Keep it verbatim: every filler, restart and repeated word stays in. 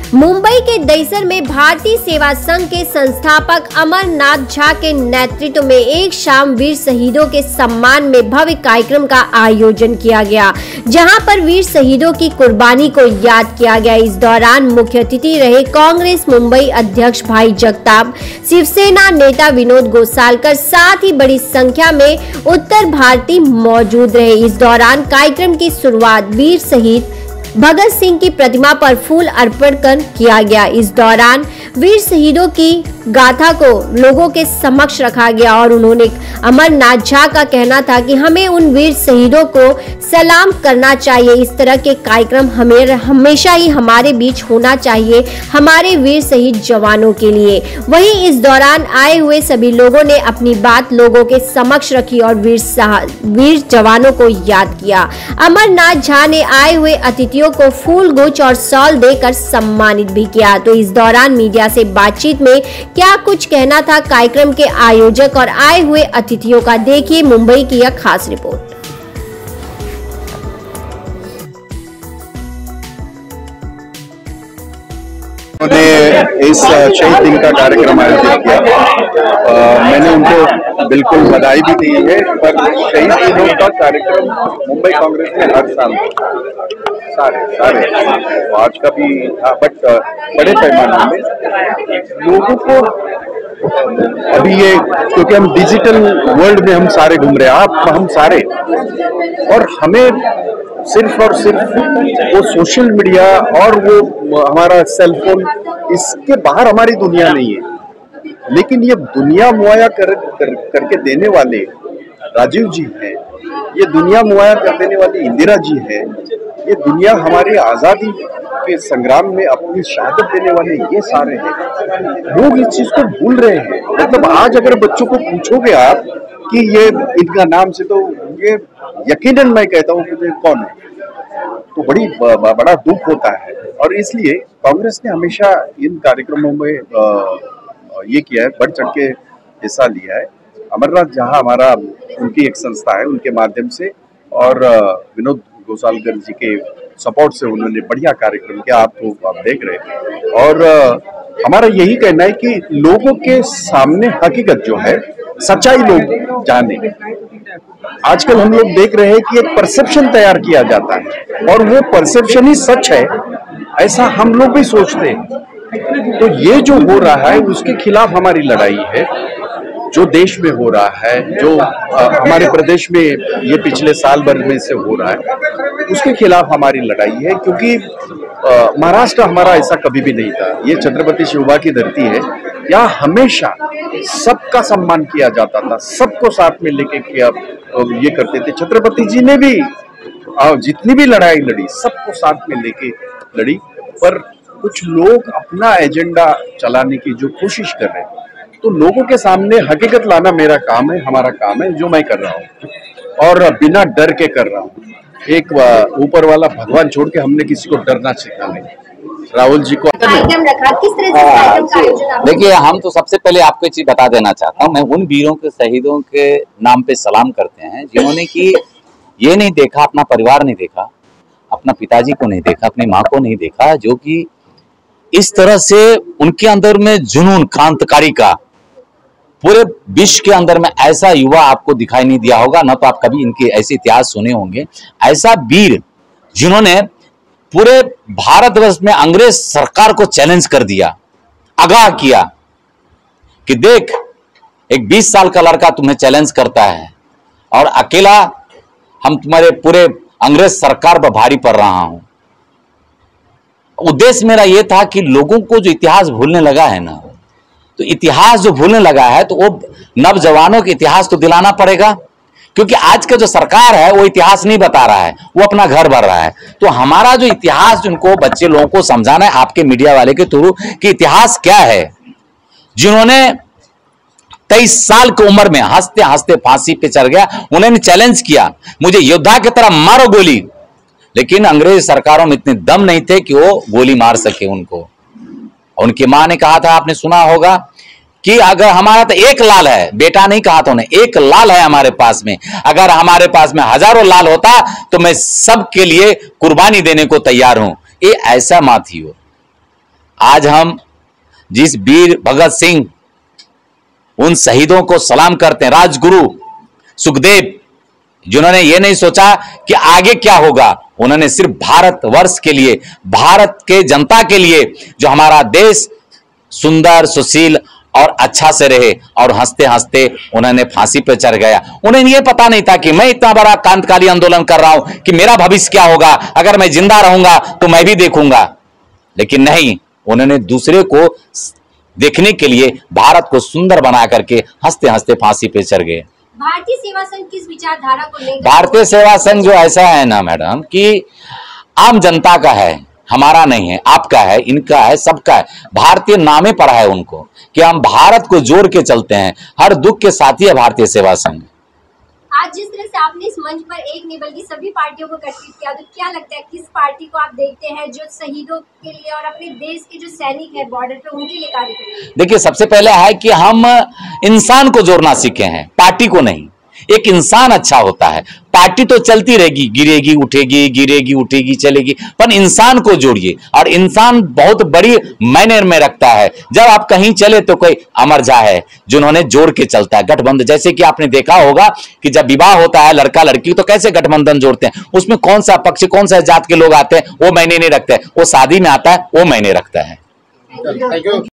मुंबई के दहिसर में भारतीय सेवा संघ के संस्थापक अमरनाथ झा के नेतृत्व में एक शाम वीर शहीदों के सम्मान में भव्य कार्यक्रम का आयोजन किया गया, जहां पर वीर शहीदों की कुर्बानी को याद किया गया। इस दौरान मुख्य अतिथि रहे कांग्रेस मुंबई अध्यक्ष भाई जगताप, शिवसेना नेता विनोद गोसालकर, साथ ही बड़ी संख्या में उत्तर भारतीय मौजूद रहे। इस दौरान कार्यक्रम की शुरुआत वीर शहीद भगत सिंह की प्रतिमा पर फूल अर्पण कर किया गया। इस दौरान वीर शहीदों की गाथा को लोगों के समक्ष रखा गया और उन्होंने अमरनाथ झा का कहना था कि हमें उन वीर शहीदों को सलाम करना चाहिए। इस तरह के कार्यक्रम हमें हमेशा ही हमारे बीच होना चाहिए, हमारे वीर शहीद जवानों के लिए। वहीं इस दौरान आए हुए सभी लोगों ने अपनी बात लोगों के समक्ष रखी और वीर वीर जवानों को याद किया। अमरनाथ झा ने आए हुए अतिथियों को फूल गुच्छ और शॉल देकर सम्मानित भी किया। तो इस दौरान मीडिया से बातचीत में क्या कुछ कहना था कार्यक्रम के आयोजक और आए हुए अतिथियों का, देखिए मुंबई की यह खास रिपोर्ट। उन्होंने इस शहीद दिन का कार्यक्रम आयोजित किया। आ, मैंने उनको बिल्कुल बधाई भी दी है, पर शहीद दिनों का कार्यक्रम मुंबई कांग्रेस में हर साल सारे सारे आज का भी था, बट बड़े पैमाने में लोगों को अभी ये, क्योंकि हम डिजिटल वर्ल्ड में हम सारे घूम रहे हैं, आप हम सारे, और हमें सिर्फ और सिर्फ वो सोशल मीडिया और वो हमारा सेल फोन, इसके बाहर हमारी दुनिया नहीं है। लेकिन ये दुनिया मुहैया कर, कर, करके देने वाले राजीव जी हैं, ये दुनिया मुहैया कर देने वाली इंदिरा जी हैं, ये दुनिया हमारी आजादी के संग्राम में अपनी शहादत देने वाले ये सारे हैं। लोग इस चीज को भूल रहे हैं। मतलब आज अगर बच्चों को पूछोगे आप कि ये इनका नाम से, तो ये यकीनन मैं कहता हूँ कि कौन है, तो बड़ी बड़ा दुख होता है। और इसलिए कांग्रेस ने हमेशा इन कार्यक्रमों में ये किया है, बढ़ चढ़ के हिस्सा लिया है। अमरनाथ झा हमारा, उनकी एक संस्था है, उनके माध्यम से और विनोद गोसालकर जी के सपोर्ट से उन्होंने बढ़िया कार्यक्रम किया, आपको आप देख रहे हैं। और हमारा यही कहना है कि लोगों के सामने हकीकत जो है, सच्चाई लोग जाने। आजकल हम लोग देख रहे हैं कि एक परसेप्शन तैयार किया जाता है और वो परसेप्शन ही सच है, ऐसा हम लोग भी सोचते हैं। तो ये जो हो रहा है उसके खिलाफ हमारी लड़ाई है। जो देश में हो रहा है, जो आ, हमारे प्रदेश में ये पिछले साल भर में से हो रहा है, उसके खिलाफ हमारी लड़ाई है। क्योंकि महाराष्ट्र हमारा ऐसा कभी भी नहीं था, ये छत्रपति शिवबा की धरती है। यहाँ हमेशा सबका सम्मान किया जाता था, सबको साथ में लेके किया ये करते थे। छत्रपति जी ने भी जितनी भी लड़ाई लड़ी, सबको साथ में लेके लड़ी। पर कुछ लोग अपना एजेंडा चलाने की जो कोशिश कर रहे हैं, तो लोगों के सामने हकीकत लाना मेरा काम है, हमारा काम है, जो मैं कर रहा हूँ और बिना डर के कर रहा हूँ। एक ऊपर वाला भगवान छोड़ के हमने किसी को डरना सिखा नहीं। राहुल जी को कार्यक्रम रखा, किस तरह से कार्यक्रम का आयोजन? देखिए, हम तो सबसे पहले आपको एक चीज बता देना चाहता हूँ, मैं उन वीरों के शहीदों के नाम पे सलाम करते हैं जिन्होंने कि ये नहीं देखा, अपना परिवार नहीं देखा, अपना पिताजी को नहीं देखा, अपनी माँ को नहीं देखा, जो कि इस तरह से उनके अंदर में जुनून क्रांतिकारी का, पूरे विश्व के अंदर में ऐसा युवा आपको दिखाई नहीं दिया होगा, ना तो आप कभी इनके ऐसे इतिहास सुने होंगे। ऐसा वीर जिन्होंने पूरे भारतवर्ष में अंग्रेज सरकार को चैलेंज कर दिया, आगाह किया कि देख, एक बीस साल का लड़का तुम्हें चैलेंज करता है और अकेला हम तुम्हारे पूरे अंग्रेज सरकार पर भारी पड़ रहा हूं। उद्देश्य मेरा यह था कि लोगों को जो इतिहास भूलने लगा है ना, तो इतिहास जो भूलने लगा है, तो वो नवजवानों के इतिहास तो दिलाना पड़ेगा। क्योंकि आज का जो सरकार है वो इतिहास नहीं बता रहा है, वो अपना घर भर रहा है। तो हमारा जो इतिहास, जिनको बच्चे लोगों को समझाना है आपके मीडिया वाले के थ्रू कि इतिहास क्या है। जिन्होंने तेईस साल की उम्र में हंसते हंसते फांसी पे चढ़ गया, उन्होंने चैलेंज किया, मुझे योद्धा की तरह मारो गोली। लेकिन अंग्रेज सरकारों में इतने दम नहीं थे कि वो गोली मार सके उनको। उनकी मां ने कहा था, आपने सुना होगा कि अगर हमारा तो एक लाल है, बेटा नहीं कहा था उन्हें, एक लाल है हमारे पास में, अगर हमारे पास में हजारों लाल होता तो मैं सबके लिए कुर्बानी देने को तैयार हूं। ये ऐसा मां थी वो। आज हम जिस वीर भगत सिंह उन शहीदों को सलाम करते हैं, राजगुरु सुखदेव जिन्होंने ये नहीं सोचा कि आगे क्या होगा, उन्होंने सिर्फ भारतवर्ष के लिए, भारत के जनता के लिए, जो हमारा देश सुंदर सुशील और अच्छा से रहे, और हंसते हंसते उन्होंने फांसी पे चढ़ गया। उन्हें ये पता नहीं था कि मैं इतना बड़ा क्रांतिकारी आंदोलन कर रहा हूं कि मेरा भविष्य क्या होगा, अगर मैं जिंदा रहूंगा तो मैं भी देखूंगा। लेकिन नहीं, उन्होंने दूसरे को देखने के लिए भारत को सुंदर बना करके हंसते हंसते फांसी पे चढ़ गए। भारतीय सेवा संघ किस विचारधारा को लेकर? भारतीय सेवा संघ जो ऐसा है ना मैडम कि आम जनता का है, हमारा नहीं है, आपका है, इनका है, सबका है। भारतीय नामे पर है उनको कि हम भारत को जोड़ के चलते हैं, हर दुख के साथी है भारतीय सेवा संघ। आज जिस तरह से आपने इस मंच पर एक नहीं बल्कि सभी पार्टियों को एकत्रित किया, तो क्या लगता है किस पार्टी को आप देखते हैं जो शहीदों के लिए और अपने देश के जो सैनिक हैं बॉर्डर पे उनके लिए कार्य करेंगे? देखिए, सबसे पहले है कि हम इंसान को जोड़ना सीखे हैं, पार्टी को नहीं। एक इंसान अच्छा होता है, पार्टी तो चलती रहेगी, गिरेगी उठेगी, गिरेगी उठेगी चलेगी, पर इंसान को जोड़िए। और इंसान बहुत बड़ी मायने में रखता है। जब आप कहीं चले तो कोई अमर झा है जिन्होंने जोड़ के चलता है गठबंधन। जैसे कि आपने देखा होगा कि जब विवाह होता है लड़का लड़की तो कैसे गठबंधन जोड़ते हैं, उसमें कौन सा पक्ष कौन सा जात के लोग आते हैं वो मायने नहीं रखते, वो शादी में आता है वो मायने रखता है।